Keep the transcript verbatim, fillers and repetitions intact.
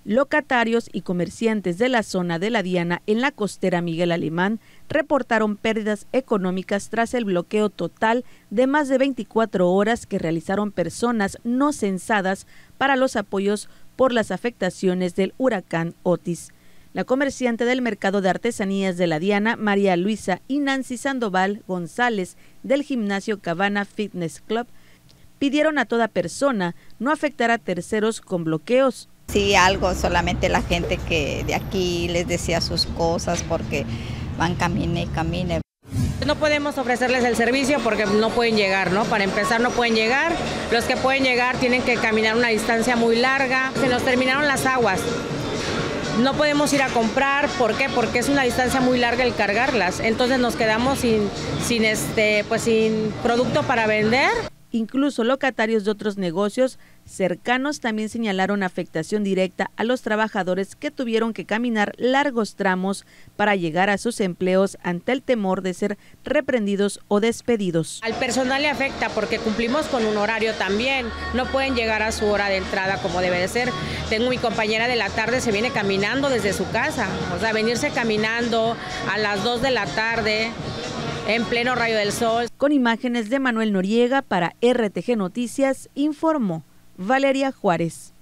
Locatarios y comerciantes de la zona de La Diana en la costera Miguel Alemán reportaron pérdidas económicas tras el bloqueo total de más de veinticuatro horas que realizaron personas no censadas para los apoyos por las afectaciones del huracán Otis. La comerciante del mercado de artesanías de La Diana, María Luisa, y Nancy Sandoval González del gimnasio Cabana Fitness Club pidieron a toda persona no afectar a terceros con bloqueos. Sí, algo, solamente la gente que de aquí les decía sus cosas porque van camine y camine. No podemos ofrecerles el servicio porque no pueden llegar, ¿no? Para empezar no pueden llegar, los que pueden llegar tienen que caminar una distancia muy larga, se nos terminaron las aguas. No podemos ir a comprar, ¿por qué? Porque es una distancia muy larga el cargarlas, entonces nos quedamos sin, sin, este, pues sin producto para vender. Incluso locatarios de otros negocios cercanos también señalaron afectación directa a los trabajadores que tuvieron que caminar largos tramos para llegar a sus empleos ante el temor de ser reprendidos o despedidos. Al personal le afecta porque cumplimos con un horario también, no pueden llegar a su hora de entrada como debe de ser. Tengo mi compañera de la tarde, se viene caminando desde su casa, o sea, venirse caminando a las dos de la tarde, en pleno rayo del sol. Con imágenes de Manuel Noriega para R T G Noticias, informó Valeria Juárez.